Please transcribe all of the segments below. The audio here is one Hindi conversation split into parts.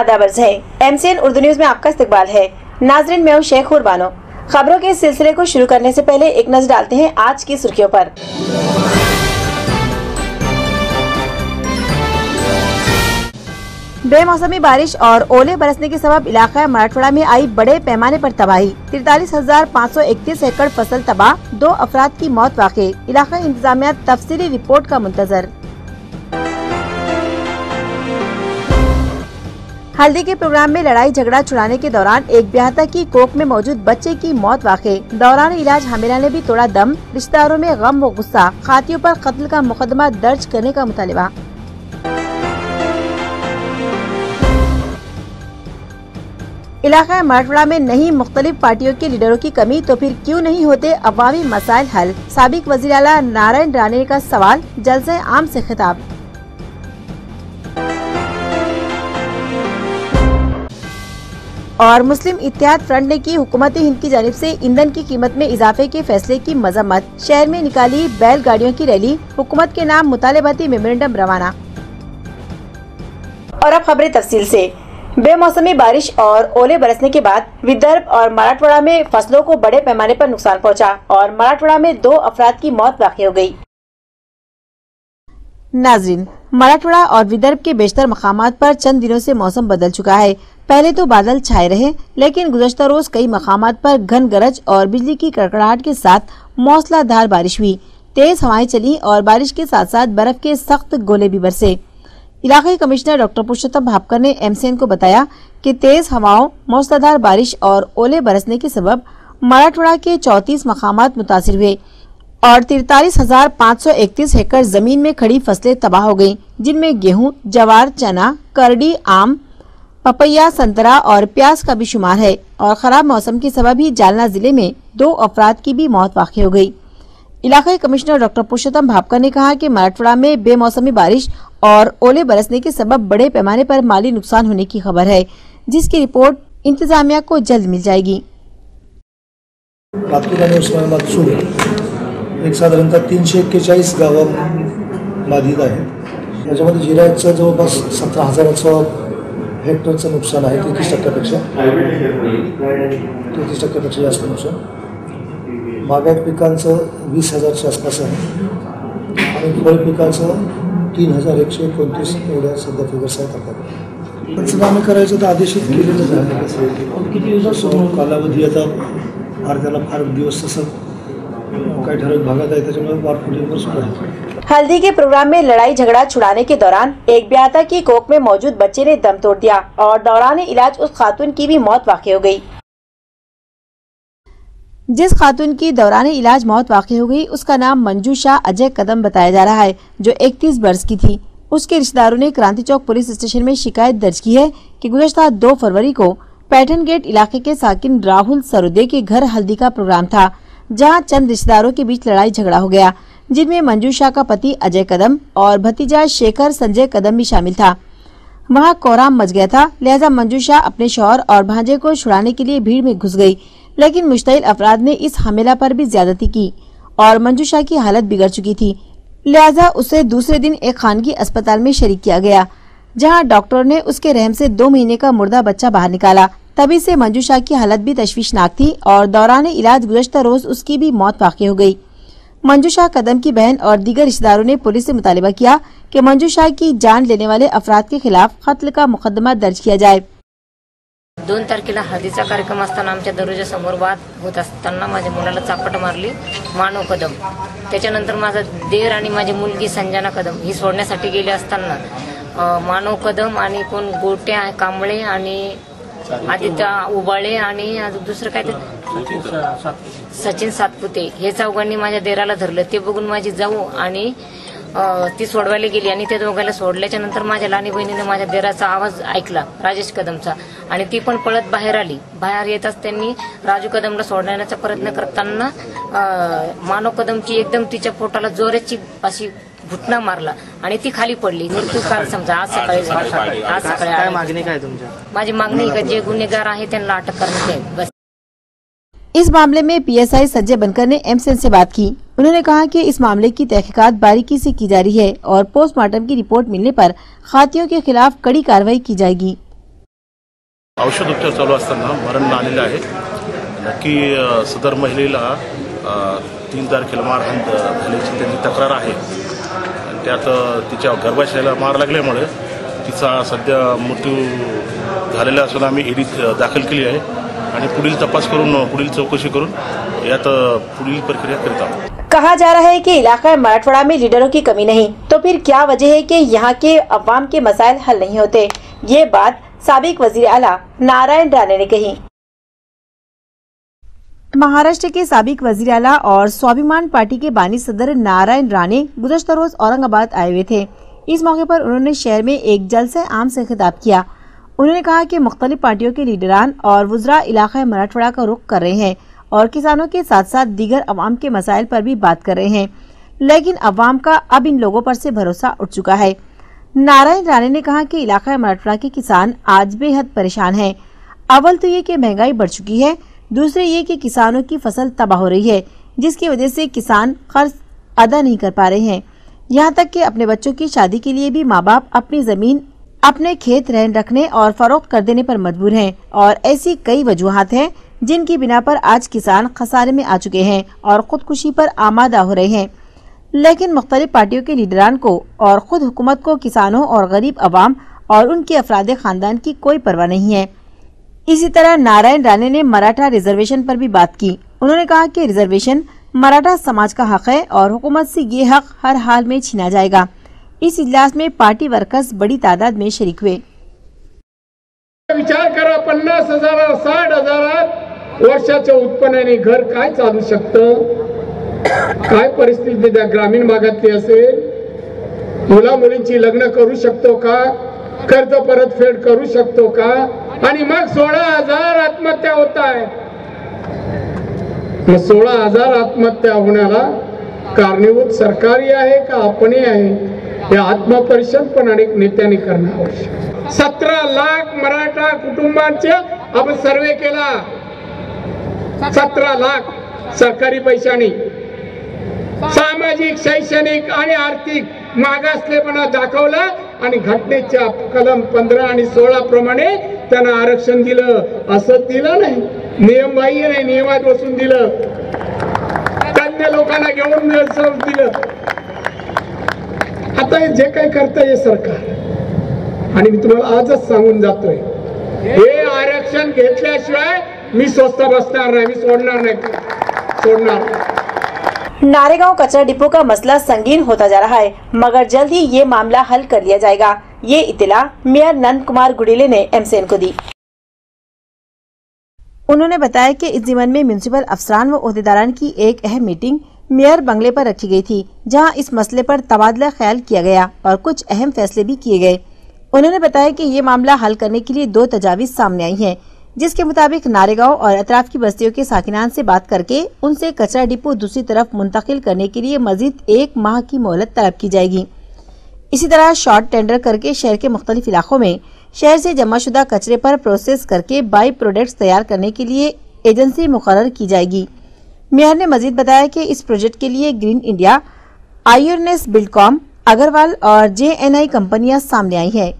आदाब अर्ज़ है। MCN उर्दू न्यूज में आपका इस्तकबाल है। नाज़रीन, मैं हूं शेख बानो। खबरों के सिलसिले को शुरू करने से पहले एक नजर डालते हैं आज की सुर्खियों पर। बेमौसमी बारिश और ओले बरसने के सबब इलाका मराठवाड़ा में आई बड़े पैमाने पर तबाही। 43,531 एकड़ फसल तबाह, 2 अफराद की मौत वाक़ई। इलाका इंतजामिया तफसीली रिपोर्ट का मुंतजर। हल्दी के प्रोग्राम में लड़ाई झगड़ा छुड़ाने के दौरान एक ब्याहता की कोख में मौजूद बच्चे की मौत वाक़ई। दौरान इलाज हामिला ने भी तोड़ा दम, रिश्तेदारों में गम व गुस्सा। खातियों पर कत्ल का मुकदमा दर्ज करने का मुतालिबा। इलाका मराठवाड़ा में नहीं मुख्तलिफ पार्टियों के लीडरों की कमी तो फिर क्यों नहीं होते अवामी मसाइल हल। साबिक वज़ीर आला नारायण राणे का सवाल, जलसे आम से खिताब। और मुस्लिम इत्तेहाद फ्रंट ने की हुकूमत हिंद की जानिब से ईंधन की कीमत में इजाफे के फैसले की मजम्मत। शहर में निकाली बैलगाड़ियों की रैली, हुकूमत के नाम मुतालिबाती मेमोरेंडम रवाना। और अब खबरें तफसील से। बेमौसमी बारिश और ओले बरसने के बाद विदर्भ और मराठवाड़ा में फसलों को बड़े पैमाने पर नुकसान पहुंचा और मराठवाड़ा में 2 अफराद की मौत वाक़ई हो गई। नाज़रीन, मराठवाड़ा और विदर्भ के बेशतर मकामात पर चंद दिनों से मौसम बदल चुका है। पहले तो बादल छाए रहे, लेकिन गुज़श्ता रोज कई मकामात पर घन गरज और बिजली की कड़कड़ाहट के साथ मौसलाधार बारिश हुई। तेज हवाएं चली और बारिश के साथ साथ बर्फ के सख्त गोले भी बरसे। इलाकाई कमिश्नर डॉक्टर पुरुषोत्तम भापकर ने MCN को बताया कि तेज हवाओं, मौसलाधार बारिश और ओले बरसने के सबब मराठवाड़ा के 34 मकामात मुतासिर हुए और 43,531 एकड़ जमीन में खड़ी फसलें तबाह हो गयी, जिनमें गेहूं, जवार, चना, करडी, आम, पपैया, संतरा और प्याज का भी शुमार है। और खराब मौसम के सबब ही जालना जिले में 2 अफराद की भी मौत वाक़ई हो गई। इलाकाई कमिश्नर डॉक्टर पुरुषोत्तम भापकर ने कहा कि मराठवाड़ा में बेमौसमी बारिश और ओले बरसने के सबब बड़े पैमाने पर माली नुकसान होने की खबर है, जिसकी रिपोर्ट इंतजामिया को जल्द मिल जाएगी। एक साधारणतः 341 गावं बाधित आहे। त्याच्यामध्ये जिरायचं जवळपास 17,000 हेक्टरचं नुकसान आहे। 33% जास्त नुकसान। बागायत पिकांचं 20,000च्या आसपास आहे आणि फळ पिकांचं 3,129 एवढ्या सध्या फिगर्स आहेत। पंचनामे करायचं तर आदेशित केलेलंच आहे। किती दिवसाचा कालावधी आता फार त्याला फार दिवस तसं हल्दी के प्रोग्राम में लड़ाई झगड़ा छुड़ाने के दौरान एक ब्याहता की कोख में मौजूद बच्चे ने दम तोड़ दिया और दौरान इलाज उस खातून की भी मौत वाक़ई हो गई। जिस खातून की दौरान इलाज मौत वाक़ई हो गई, उसका नाम मंजू शाह अजय कदम बताया जा रहा है, जो 31 बरस की थी। उसके रिश्तेदारों ने क्रांति चौक पुलिस स्टेशन में शिकायत दर्ज की है कि गुज़श्ता 2 फरवरी को पैठन गेट इलाके के साकिन राहुल सरोदे के घर हल्दी का प्रोग्राम था, जहां चंद रिश्तेदारों के बीच लड़ाई झगड़ा हो गया, जिनमें मंजू शाह का पति अजय कदम और भतीजा शेखर संजय कदम भी शामिल था। वहां कोहराम मच गया था, लिहाजा मंजू शाह अपने शौहर और भांजे को छुड़ाने के लिए भीड़ में घुस गई, लेकिन मुश्तइल अफराद ने इस हमेला पर भी ज्यादती की और मंजू शाह की हालत बिगड़ चुकी थी। लिहाजा उसे दूसरे दिन एक खानगी अस्पताल में शरीक किया गया, जहाँ डॉक्टर ने उसके रहम से 2 महीने का मुर्दा बच्चा बाहर निकाला। तभी से मंजू शाह की हालत भी तशवीशनाक थी और दौरान इलाज गुज़श्ता रोज उसकी भी मौत वाक़ई हो गई। मंजू शाह कदम की बहन और दीगर रिश्तेदारों ने पुलिस से मुतालिबा किया कि मंजू शाह की जान लेने वाले अफराद के खिलाफ कत्ल का मुकदमा दर्ज किया जाए। 2 तारखेला हळदीचा कार्यक्रम असताना आमच्या दरवाजासमोर वाद होत असताना माझ्या मुलाला चापट मारली मानव कदम। त्याच्यानंतर माझा देर आणि माझी मुलगी संजना कदम ही सोडण्यासाठी गेले असताना मानव कदम आणि कोण गोट्या कांबळे आणि आदित्य उबाळे आणि दुसरं काय ते सचिन सातपुते हे चौघांनी माझ्या देराला धरलं। ते बघून माझी जाऊ आणि ती सोडवायला गेली आणि त्या दोघांना सोडल्याच्या नंतर माझ्या लहानी बहिणीने माझ्या देराचा आवाज ऐकला राजेश कदमचा आणि ती पण पळत बाहेर आली। बाहेर येताच त्यांनी राजू कदमला सोडण्याचा प्रयत्न करताना मानव कदमची एकदम तिच्या पोटाला जोराची अशी घुटना मारला आणि ती खाली पडली। मृत्यू काल समजा आज सकाळी काय मागणी काय तुमची? माझी मागणी आहे जे गुन्हेगार आहे त्यांना अटक करण्यात यावी बस। इस मामले में PSI संजय बनकर ने MCN से बात की। उन्होंने कहा कि इस मामले की तहकीकात बारीकी से की जा रही है और पोस्टमार्टम की रिपोर्ट मिलने पर खातियों के खिलाफ कड़ी कार्रवाई की जाएगी। औषधोपचार चालू असताना मरण आलेलं आहे. नक्की सदर महिलेला 3 तारखेला मारहाण झाल्याची त्यांची तक्रार आहे. त्यात तिच्या गर्भाशयाला मार लागल्यामुळे तिचा सध्या मृत्यू झालेला असून आम्ही ईडीत दाखल केली आहे आणि पुढील तपास करून पुढील चौकशी करून यात पुढील प्रक्रिया करीत आहोत. कहा जा रहा है कि इलाका मराठवाड़ा में लीडरों की कमी नहीं, तो फिर क्या वजह है कि यहाँ के अवाम के मसाइल हल नहीं होते? ये बात साबिक वजीर आला नारायण राणे ने कही. महाराष्ट्र के साबिक वजीर आला और स्वाभिमान पार्टी के बानी सदर नारायण राणे गुज़श्ता रोज औरंगाबाद आए हुए थे. इस मौके पर उन्होंने शहर में एक जलसे आम से खिताब किया. उन्होंने कहा कि मुख्तलिफ पार्टियों के लीडरान और वुज़रा इलाका मराठवाड़ा का रुख कर रहे हैं और किसानों के साथ साथ दीगर अवाम के मसाइल पर भी बात कर रहे हैं, लेकिन अवाम का अब इन लोगों पर से भरोसा उठ चुका है. नारायण राणे ने कहा कि इलाका मराठवाड़ा के किसान आज बेहद परेशान हैं. अव्वल तो ये कि महंगाई बढ़ चुकी है, दूसरे ये कि किसानों की फसल तबाह हो रही है, जिसकी वजह से किसान कर्ज अदा नहीं कर पा रहे हैं. यहाँ तक कि अपने बच्चों की शादी के लिए भी माँ बाप अपनी जमीन, अपने खेत रहन रखने और फरोख्त कर देने पर मजबूर हैं. और ऐसी कई वजूहात हैं जिनकी बिना पर आज किसान खसारे में आ चुके हैं और खुदकुशी पर आमादा हो रहे हैं. लेकिन मुख्तलिफ पार्टियों के लीडरान को और खुद हुकूमत को किसानों और गरीब अवाम और उनके अफराद खानदान की कोई परवाह नहीं है. इसी तरह नारायण राणे ने मराठा रिजर्वेशन पर भी बात की. उन्होंने कहा कि रिजर्वेशन मराठा समाज का हक है और हुकूमत से ये हक हर हाल में छीना जाएगा. इस इजलास में पार्टी वर्कर्स बड़ी तादाद में शरीक हुए. विचार करा, 50,000 60,000 वर्षाच्या उत्पन्नाने घर काय चालू शकतं? काय परिस्थिती त्या ग्रामीण भागातली असेल? मुला मुलींची लग्न करू शकतो का? कर्ज परतफेड करू शकतो का? आणि मग 16,000 आत्महत्या होत आहे. 16,000 आत्महत्या होण्याला कारणीभूत सरकारी आहे का आपणही आहे? हे आत्मपरिक्षण पण अनेक नेत्यांनी करणं आवश्यक. 17 लाख मराठा कुटुंबांचे आपण सर्वे केला. 17 लाख सरकारी पैशाने सामाजिक, शैक्षणिक आणि आर्थिक मागासलेपणा दाखवला आणि घटनेच्या कलम 15 आणि 16 प्रमाणे त्यांना आरक्षण दिलं. असं दिलं नाही, नियमबाह्य नाही, नियमात बसून दिलं. तज्ञ लोकांना घेऊन दिलं. आता हे जे काही करतंय सरकार, आणि मी तुम्हाला आजच सांगून जातोय, हे आरक्षण घेतल्याशिवाय मी स्वस्त बसणार नाही, मी सोडणार. नारेगांव कचरा डिपो का मसला संगीन होता जा रहा है, मगर जल्द ही ये मामला हल कर लिया जाएगा. ये इत्तला मेयर नंद कुमार गुड़ीले ने एमसीएन को दी. उन्होंने बताया कि इस ज़िमन में म्यूनिसिपल अफसरान व ओहदेदारान की एक अहम मीटिंग मेयर बंगले पर रखी गई थी, जहां इस मसले पर तबादला ख्याल किया गया और कुछ अहम फैसले भी किए गए. उन्होंने बताया कि ये मामला हल करने के लिए 2 तजावीज़ सामने आई हैं, जिसके मुताबिक नारेगांव और अतराफ की बस्तियों के साकिनान से बात करके उनसे कचरा डिपो दूसरी तरफ मुंतकिल करने के लिए मजीद 1 माह की मोहलत तलब की जाएगी. इसी तरह शॉर्ट टेंडर करके शहर के मुख्तलिफ इलाकों में शहर से जमाशुदा कचरे पर प्रोसेस करके बाई प्रोडक्ट्स तैयार करने के लिए एजेंसी मुकर्रर की जाएगी. मेयर ने मजीद बताया कि इस प्रोजेक्ट के लिए ग्रीन इंडिया, आयोरनेस, बिल्डकॉम, अग्रवाल और JNI कंपनियां सामने आई हैं.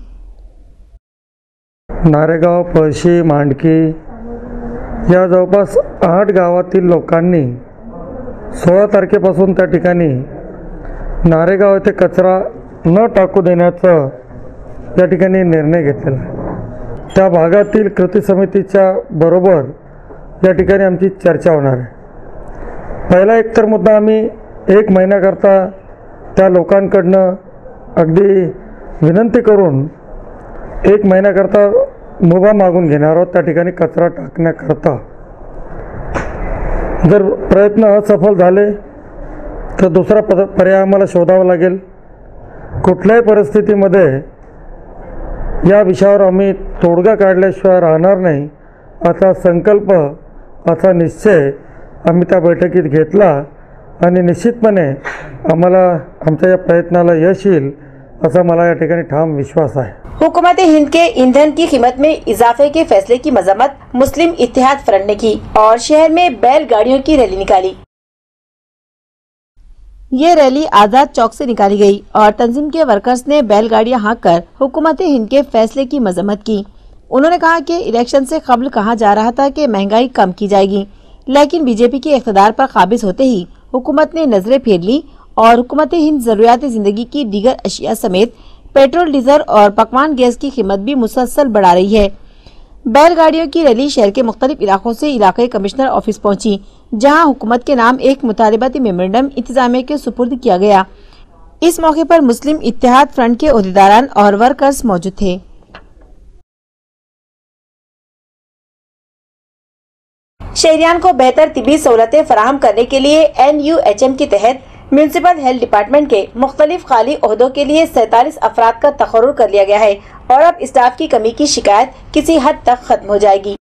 नारेगाव, पळशी, मांडकी या जवळपास 8 गावातील लोकांनी 16 तारखेपासून त्या ठिकाणी नारेगाव येथे कचरा न टाकू देण्याचं या ठिकाणी निर्णय घेतलेला आहे. त्या भागातील कृती समितीच्या बरोबर या ठिकाणी आमची चर्चा होणार आहे. पहिला एक तर मुद्दा आम्ही 1 महिन्याकरता त्या लोकांकडनं अगदी विनंती करून 1 महिन्याकरता मुभा मागून घेणार आहोत त्या ठिकाणी कचरा टाकण्याकरता. जर प्रयत्न असफल झाले तर दुसरा पर्याय आम्हाला शोधावा लागेल. कुठल्याही परिस्थितीमध्ये या विषयावर आम्ही तोडगा काढल्याशिवाय राहणार नाही असा संकल्प, असा निश्चय आम्ही त्या बैठकीत घेतला आणि निश्चितपणे आम्हाला आमच्या या प्रयत्नाला यश येईल असा मला या ठिकाणी ठाम विश्वास आहे. हुकूमत हिंद के ईंधन की कीमत में इजाफे के फैसले की मजम्मत मुस्लिम इत्तेहाद फ्रंट ने की और शहर में बैलगाड़ियों की रैली निकाली. ये रैली आजाद चौक से निकाली गई और तंजीम के वर्कर्स ने बैलगाड़ियां हाँक कर हुकूमत हिंद के फैसले की मजम्मत की. उन्होंने कहा कि इलेक्शन से कबल कहा जा रहा था कि महंगाई कम की जाएगी, लेकिन बीजेपी के इख्तिदार पर काबिज होते ही हुकूमत ने नजरें फेर ली और हुकूमत हिंद जरूरियात जिंदगी की दीगर अशिया समेत पेट्रोल, डीजल और पकवान गैस की कीमत भी मुसलसल बढ़ा रही है। बैलगाड़ियों की रैली शहर के मुख्तलिफ इलाकों से इलाकाई कमिश्नर ऑफिस पहुंची, जहां हुकूमत के नाम एक मुतालिबाती मेमोरेंडम इंतजामिया के सुपुर्द किया गया। इस मौके पर मुस्लिम इत्तेहाद फ्रंट के ओहदेदारान और वर्कर्स मौजूद थे। शहरियान को बेहतर तिबी सहूलतें फराहम करने के लिए NUHM के तहत म्यूनिसिपल हेल्थ डिपार्टमेंट के मुख्तलिफ खाली ओहदों के लिए 47 अफराद का तकर्रुर कर लिया गया है और अब स्टाफ की कमी की शिकायत किसी हद तक खत्म हो जाएगी।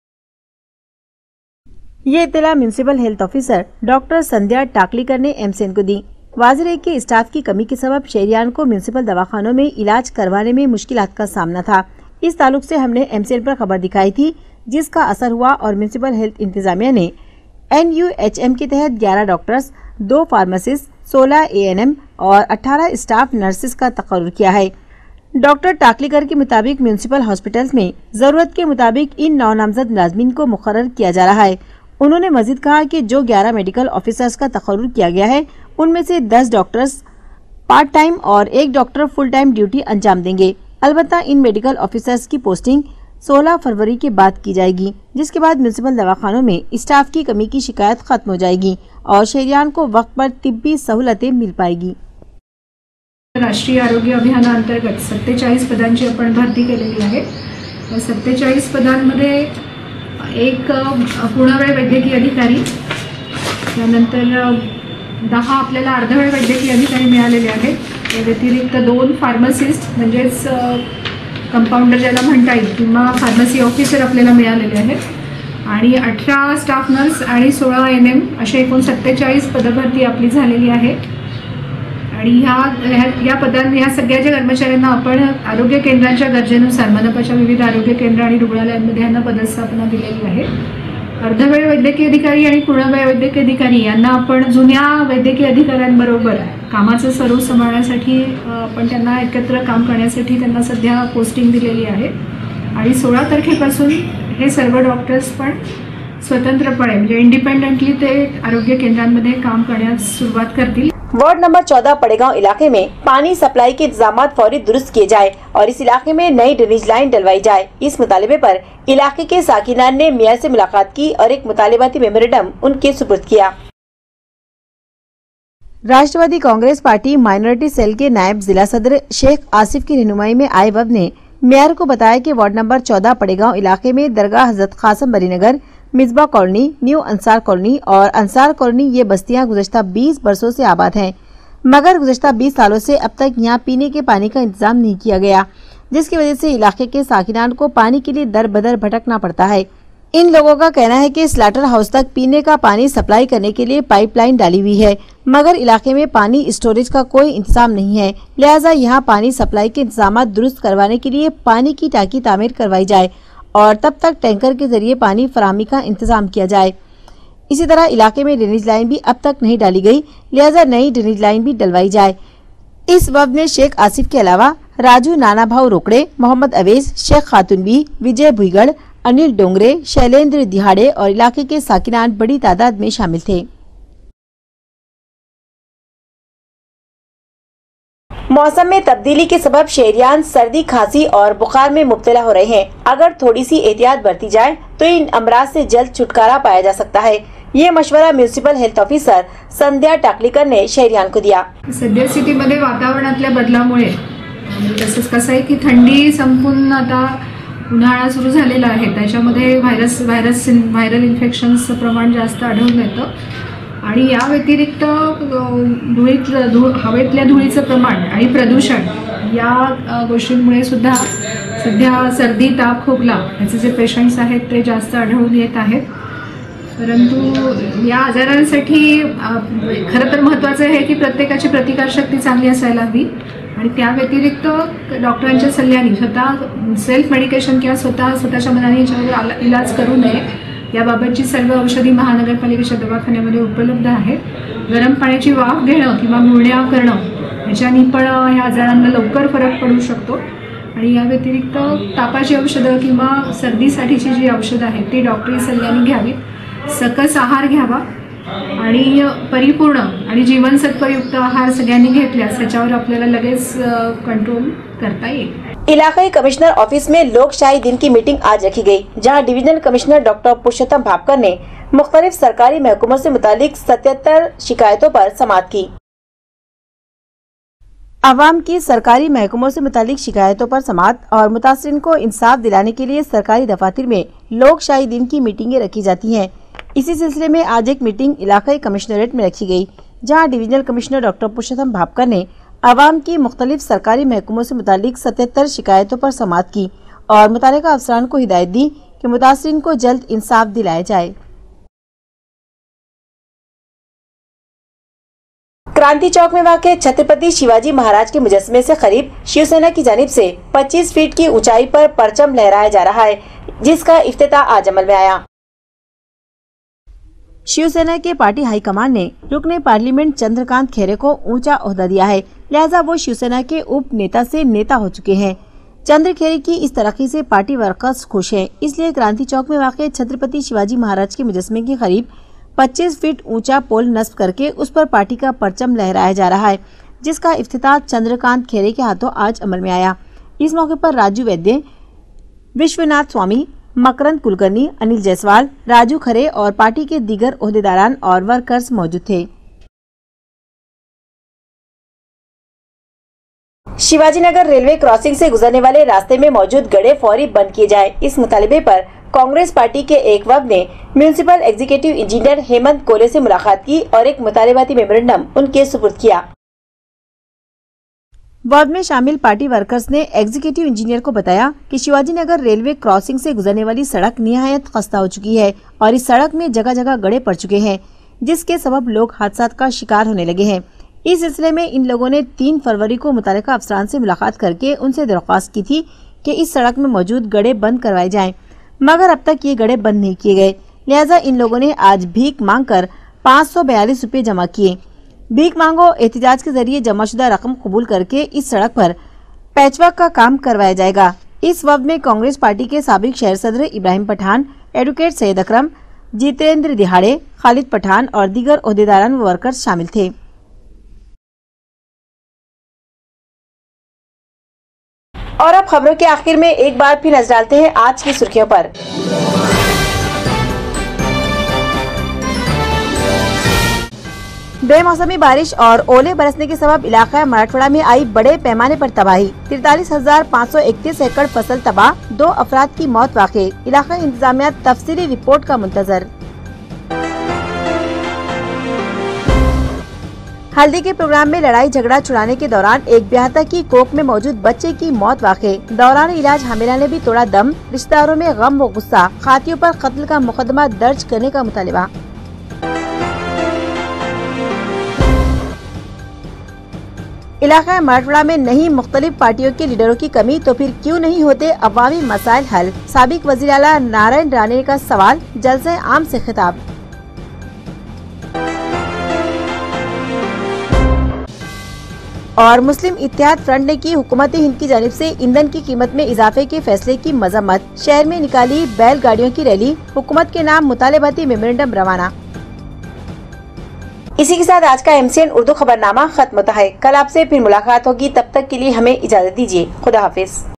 ये इत्तला municipal health officer doctor Sandhya Takalikar ने MCN को दी। वाज़ेह है कि स्टाफ की कमी के सबब शहरियान को म्यूनिसिपल दवाखानों में इलाज करवाने में मुश्किलात का सामना था। इस ताल्लुक से हमने MCN पर खबर दिखाई थी, जिसका असर हुआ और म्यूनिसिपल हेल्थ इंतजामिया ने NUHM के तहत 11 डॉक्टर्स, 2 फार्मासिस्ट, 16 ANM और 18 स्टाफ नर्सेस का तकर्रुर किया है। डॉक्टर टाकलीकर के मुताबिक म्यूनिसिपल हॉस्पिटल्स में जरूरत के मुताबिक इन 9 नामजद मुलाजमीन को मुकर्रर किया जा रहा है। उन्होंने मजीद कहा कि जो 11 मेडिकल ऑफिसर्स का तकर्रुर किया गया है, उनमें से 10 डॉक्टर्स पार्ट टाइम और 1 डॉक्टर फुल टाइम ड्यूटी अंजाम देंगे। अलबत्ता इन मेडिकल ऑफिसर्स की पोस्टिंग 16 फरवरी के बाद की जाएगी, जिसके बाद म्यूनिसिपल दवाखानों में स्टाफ की कमी की शिकायत खत्म हो जाएगी और शहरियान को वक्त पर तिब्बी सहूलतें मिल पाएगी। राष्ट्रीय आरोग्य अभियानाअंतर्गत 47 पदांची आपण भरती केलेली आहे। 47 पदांमध्ये एक पूर्णवेळ वैद्यकीय अधिकारी, त्यानंतर 10 आपल्याला अर्धवेळ वैद्यकीय अधिकारी मिळालेले आहेत। त्या व्यतिरिक्त 2 फार्मासिस्ट म्हणजेच कंपाऊंडर ज्याला म्हणता येईल किंवा फार्मसी ऑफिसर आपल्याला मिळालेले आहेत आणि 18 स्टाफ नर्स आणि 16 ANM असे एकूण 47 पदभरती आपली झालेली आहे। आणि या सगळ्याच्या कर्मचाऱ्यांना आपण आरोग्य केंद्रांच्या गरजेनुसार मनपाच्या विविध आरोग्य केंद्र आणि रुग्णालयांमध्ये यांना पदस्थापना दिलेली आहे। अर्धवेळ वैद्यकीय अधिकारी आणि पूर्णवेळ वैद्यकीय अधिकारी यांना आपण जुन्या वैद्यकीय अधिकाऱ्यांबरोबर कामाचं स्वरूप सांभाळण्यासाठी आपण त्यांना एकत्र काम करण्यासाठी त्यांना सध्या पोस्टिंग दिलेली आहे आणि 16 तारखेपासून हे सर्व डॉक्टर्स पण स्वतंत्रपणे म्हणजे इंडिपेंडेंटली ते आरोग्य केंद्रांमध्ये काम करण्यास सुरुवात करतील। वार्ड नंबर 14 पड़ेगांव इलाके में पानी सप्लाई के इंतजाम फौरी दुरुस्त किए जाए और इस इलाके में नई ड्रेनेज लाइन डलवाई जाए। इस मुतालिबे पर इलाके के साकिनान ने मेयर से मुलाकात की और एक मुतालिबाती मेमोरेंडम उनके सुपुर्द किया। Rashtravadi Congress Party minority cell के नायब जिला सदर शेख आसिफ की रहनुमाई में आए वफद ने मेयर को बताया कि वार्ड नंबर 14 पड़ेगांव इलाके में दरगाह Hazrat Qasim Bari Nagar, Misba colony, new Ansar colony और अंसार कॉलोनी ये बस्तियां गुज़श्ता 20 बरसों से आबाद हैं, मगर गुज़श्ता 20 सालों से अब तक यहां पीने के पानी का इंतजाम नहीं किया गया, जिसकी वजह से इलाके के साकिनान को पानी के लिए दर बदर भटकना पड़ता है। इन लोगों का कहना है कि स्लाटर हाउस तक पीने का पानी सप्लाई करने के लिए पाइपलाइन डाली हुई है, मगर इलाके में पानी स्टोरेज का कोई इंतजाम नहीं है, लिहाजा यहाँ पानी सप्लाई के इंतजाम दुरुस्त करवाने के लिए पानी की टाकी तामीर करवाई जाए और तब तक टैंकर के जरिए पानी फराहमी का इंतजाम किया जाए। इसी तरह इलाके में ड्रेनेज लाइन भी अब तक नहीं डाली गई, लिहाजा नई ड्रेनेज लाइन भी डलवाई जाए। इस वक्त में शेख आसिफ के अलावा राजू नाना भाव रोकड़े, मोहम्मद अवेज, शेख खातून बी, विजय भुईगढ़, अनिल डोंगरे, शैलेंद्र दिहाड़े और इलाके के साकिनान बड़ी तादाद में शामिल थे। मौसम में तब्दीली के सबब शहरियान सर्दी, खांसी और बुखार में मुब्तला हो रहे हैं। अगर थोड़ी सी एहतियात बरती जाए तो इन अमराज से जल्द छुटकारा पाया जा सकता है। ये मशवरा municipal health officer Sandhya Takalikar ने शहरियान को दिया। सद्यस्थितीमध्ये वातावरणातल्या बदलामुळे तसंच कसं आहे की थंडी संपून आता उन्हाळा सुरू झालेला आहे, त्याच्यामध्ये व्हायरल इन्फेक्शन्सचं प्रमाण जास्त आढळून येतं आणि या व्यतिरिक्त हवेतल्या धुळीचं प्रमाण आणि प्रदूषण या गोष्टींमुळे सुद्धा सध्या सर्दी, ताप, खोकला याचे जे पेशंट्स आहेत ते जास्त आढळून येत आहेत। परंतु या आजारांसाठी खरं तर महत्त्वाचं आहे की प्रत्येकाची प्रतिकारशक्ती चांगली असायला हवी आणि त्या व्यतिरिक्त डॉक्टरांच्या सल्ल्याने स्वतः सेल्फ मेडिकेशन किंवा स्वतःच्या मनाने याच्यावर इलाज करू नये याबाबतची सर्व औषधी महानगरपालिकेच्या दवाखान्यामध्ये उपलब्ध आहेत। गरम पाण्याची वाफ घेणं किंवा गुळण्या करणं याच्यानी पण या आजारांना लवकर फरक पडू शकतो आणि या व्यतिरिक्त तापाची औषधं किंवा सर्दीसाठीची जी औषधं आहेत ती डॉक्टरी सल्ल्याने घ्यावीत, सकस आहार घ्यावा आणि परिपूर्ण आणि जीवनसत्वयुक्त आहार सगळ्यांनी घेतल्यास त्याच्यावर आपल्याला लगेच कंट्रोल करता येईल। इलाकाई कमिश्नर ऑफिस में लोकशाही दिन की मीटिंग आज रखी गई, जहां divisional commissioner doctor Purushottam Bhapkar ने मुख्तलिफ सरकारी महकमों से मुतालिक 77 शिकायतों पर समाअत की। आवाम की सरकारी महकमों से मुतालिक शिकायतों पर समाअत और मुतासरीन को इंसाफ दिलाने के लिए सरकारी दफातर में लोकशाही दिन की मीटिंगें रखी जाती हैं। इसी सिलसिले में आज एक मीटिंग इलाकाई कमिश्नरेट में रखी गई, जहां divisional commissioner doctor Purushottam Bhapkar ने आवाम की मुख्तलिफ सरकारी महकमों से मुतालिक 77 शिकायतों पर समाअत की और मुतालिका अफसरान को हिदायत दी कि मुतासरीन को जल्द इंसाफ दिलाया जाए। क्रांति चौक में वाक़ छत्रपति शिवाजी महाराज के मुजस्समे से करीब शिवसेना की जानिब से 25 फीट की ऊंचाई पर परचम लहराया जा रहा है, जिसका इफ्तिताह आज अमल में आया। शिवसेना के पार्टी हाईकमान ने रुकने पार्लियामेंट चंद्रकांत खैरे को ऊंचा ओहदा दिया है, लिहाजा वो शिवसेना के उप नेता से नेता हो चुके हैं। चंद्र खैरे की इस तरक्की से पार्टी वर्कर्स खुश हैं, इसलिए क्रांति चौक में वाक़ छत्रपति शिवाजी महाराज के मुजस्समे के करीब 25 फीट ऊंचा पोल नस्ब करके उस पर पार्टी का परचम लहराया जा रहा है, जिसका इफ्तिताह चंद्रकांत खैरे के हाथों आज अमल में आया। इस मौके पर राजू वैद्य, विश्वनाथ स्वामी, मकरंद कुलकर्णी, अनिल जायसवाल, राजू खरे और पार्टी के दीगर ओहदेदारान और वर्कर्स मौजूद थे। शिवाजीनगर रेलवे क्रॉसिंग से गुजरने वाले रास्ते में मौजूद गड्ढे फौरी बंद किए जाए, इस मुतालिबे पर कांग्रेस पार्टी के एक वर्ग ने म्यूनिसिपल एग्जीक्यूटिव इंजीनियर हेमंत कोले से मुलाकात की और एक मुतालिबाती मेमोरेंडम उनके सुपुर्द किया। वर्ग में शामिल पार्टी वर्कर्स ने एग्जीक्यूटिव इंजीनियर को बताया कि शिवाजीनगर रेलवे क्रॉसिंग से गुजरने वाली सड़क निहायत खस्ता हो चुकी है और इस सड़क में जगह जगह गड्ढे पड़ चुके हैं, जिसके सबब लोग हादसात का शिकार होने लगे हैं। इस सिलसिले में इन लोगों ने 3 फरवरी को मुतालिका अफसरान से मुलाकात करके उनसे दरख्वास्त की थी कि इस सड़क में मौजूद गड्ढे बंद करवाए जाएं, मगर अब तक ये गड्ढे बंद नहीं किए गए। लिहाजा इन लोगों ने आज भीख मांगकर 542 रुपये जमा किए। भीख मांगो एहतिजाज के जरिए जमाशुदा रकम कबूल करके इस सड़क पर पैचवर्क का काम करवाया जाएगा। इस वक्त में कांग्रेस पार्टी के साबिक शहर सदर इब्राहिम पठान, एडवोकेट सैयद अकरम, जितेंद्र दिहाड़े, खालिद पठान और दीगर ओहदेदारान व वर्कर्स शामिल थे। और अब खबरों के आखिर में एक बार फिर नजर डालते हैं आज की सुर्खियों पर। बेमौसमी बारिश और ओले बरसने के सबब इलाका मराठवाड़ा में आई बड़े पैमाने पर तबाही। 43,531 एकड़ फसल तबाह, 2 अफराद की मौत वाक़ई। इलाका इंतजामिया तफसीली रिपोर्ट का मुंतजर। हल्दी के प्रोग्राम में लड़ाई झगड़ा छुड़ाने के दौरान एक ब्याहता की कोख में मौजूद बच्चे की मौत वाक़ई। दौरान इलाज हामिला ने भी तोड़ा दम, रिश्तेदारों में गम व गुस्सा। खातियों पर कत्ल का मुकदमा दर्ज करने का मुतालिबा। इलाका मराठवाड़ा में नहीं मुख्तलिफ पार्टियों के लीडरों की कमी तो फिर क्यों नहीं होते अवामी मसाइल हल। साबिक वज़ीर आला नारायण राणे का सवाल, जलसे आम से खिताब। और मुस्लिम इत्तेहाद फ्रंट ने की हुकूमत हिंद की जानिब से ईंधन की कीमत में इजाफे के फैसले की मजम्मत। शहर में निकाली बैलगाड़ियों की रैली, हुकूमत के नाम मुतालिबाती मेमोरेंडम रवाना। इसी के साथ आज का MCN उर्दू खबरनामा खत्म होता है। कल आपसे फिर मुलाकात होगी, तब तक के लिए हमें इजाजत दीजिए। खुदा हाफिज।